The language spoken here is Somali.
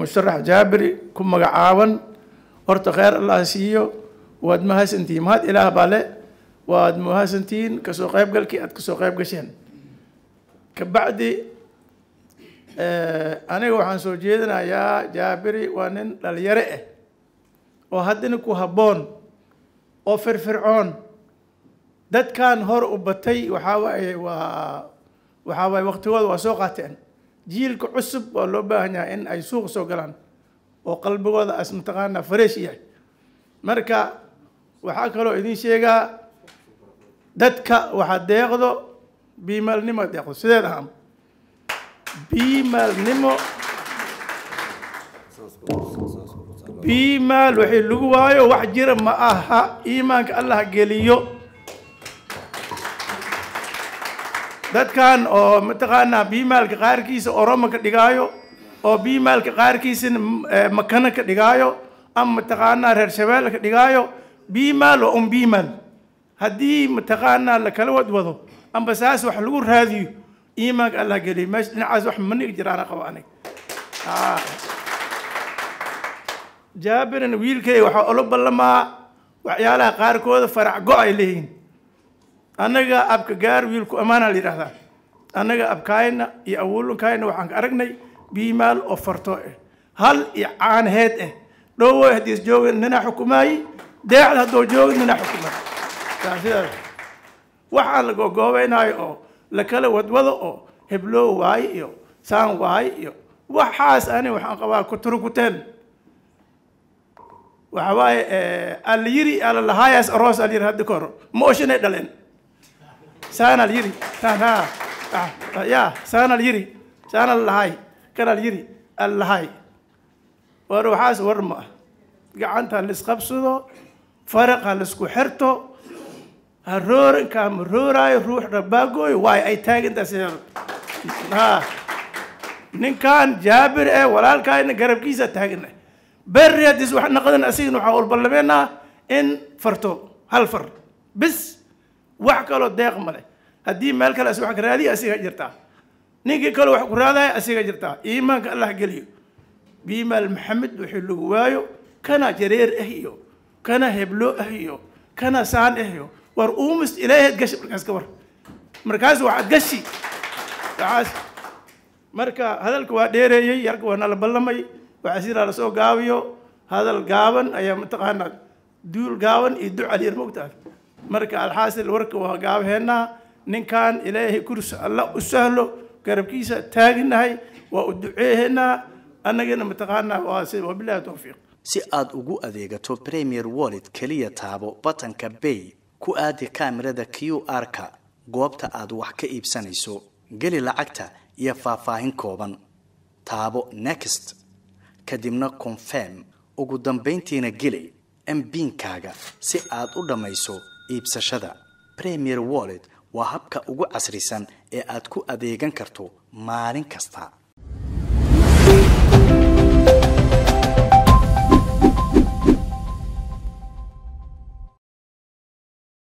مشرح جابري كم مقعاون ورت خير الله سيو واد مهاسنتين مهاد إله بالي واد مهاسنتين كسو قيب قال كي كسو قيب قشين كبعدي أنا وحن سوجيدنا يا جابري وانن لليرئ وهدنكو هبون أو فرعون دad كان هور وبتي وحاوي وقتوod waa soo qaateen jiilka cusub oo loo baahan yahay in ay suuq soo galaan oo qalbigooda as mataqaana fresh yahay marka waxa kale oo idin sheegaa dadka waxa deeqdo biimalnimo deeqdo sideed ahaan biimalnimo biimal wixii lagu waayo wax jira ma aha iimaanka Allah geliyo dadkan oo mataqaana biimalka qaarkiisa oromo ka dhigaayo oo biimalka qaarkiisa makana ka dhigaayo ama mataqaana reer shabeelle ka dhigaayo biimal oo biimal hadii mataqaana la kala wadwado amba saas wax lagu raadiyo iimaanka Allah geliyo meesh dhinacaas wax ma nigi jiraan qabaanay jaabiran wiilkay waxa olo ballama waxyaalaha qaarkood farac go ay leeyihiin anaga abka gaar wiilku amaana la yiraahdaa anaga abkaayna iyo awulkaayna waxaan ka aragnay biimal oo farto hal iyo aan heed dhowo hadii joogin nina xukumaay deecad hadoo joogin nina xukumaay taasida waxa la gogoobeynayo oo la kala wadwado oo heblo waay iyo saan waay iyo waxaas ani waxaan qabaa ku turkuteen waxa waay aliyiri ala lahayas aroos alir hadda kor ma ooshinay dhaleen سانا اليري سانا يا سانا اليري سانا الهاي كان اليري الهاي وروحاس ورما قعنتها لسقبسو فرقها لسكو حرتو هرور كام روراي روح رباقوي واي اي تاج انت سير ها نين كان جابر ولا كاين قرب كيسه تاجنا بري هديس وحنا قدنا اسين وحاول بلمينا ان فرتو هالفر بس wax kale deeq male hadii meel kale wax raadi asiga jirta ninki kale wax ku raaday asiga jirta iimaanka Allah galiyo biimal maxamed wuxuu lagu waayo kana jareer ahiyo kana heblo ahiyo kana saan ahiyo war uumis ilaahay gash markaas ka war markaas waxa gashi taas marka hadalku waa dheereeyay yarku waa la ballamay waxa sida la soo gaabiyo hadal gaaban ayaa mataqaana duul gaaban iyo ducal yar moogtaa marka alxaasil warka waa gaabheena ninkan ilaahay kursi Allah u sahlo garabkiisa taaginahay waa u duceeyna anagana mataqaana waa si wabillahi tawfiiq si aad ugu adeegato Premier Wallet kaliya taabo batanka Pay ku aadi kaamirada QR-ka goobta aad wax ka iibsanayso gali lacagta iyo faahfaahin kooban taabo Next kadibna Confirm ugu dambeyntiina gali MPin-kaaga si aad u dhamayso iibsashada Premier Wallet waa habka ugu casrisan ee aad ku adeegan karto maalin kasta.